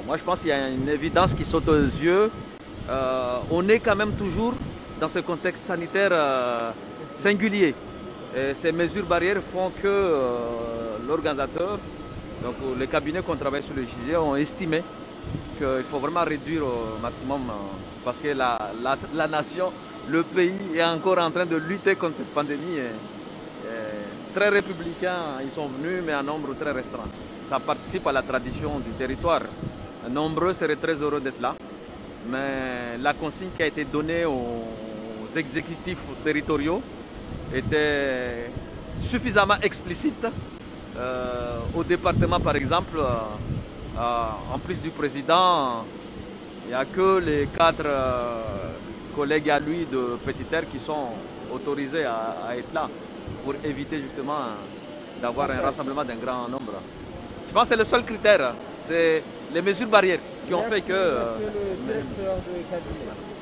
moi je pense qu'il y a une évidence qui saute aux yeux. On est quand même toujours dans ce contexte sanitaire singulier. Et ces mesures barrières font que l'organisateur, donc les cabinets qui ont travaillé sur le sujet ont estimé qu'il faut vraiment réduire au maximum parce que la nation, le pays est encore en train de lutter contre cette pandémie. Très républicains, ils sont venus, mais en nombre très restreint. Ça participe à la tradition du territoire. Nombreux seraient très heureux d'être là, mais la consigne qui a été donnée aux exécutifs territoriaux était suffisamment explicite. Au département, par exemple, en plus du président, il n'y a que les 4 collègues à lui de Petit Air qui sont autorisés à être là pour éviter justement d'avoir un rassemblement d'un grand nombre. Je pense que c'est le seul critère, c'est les mesures barrières qui ont fait que...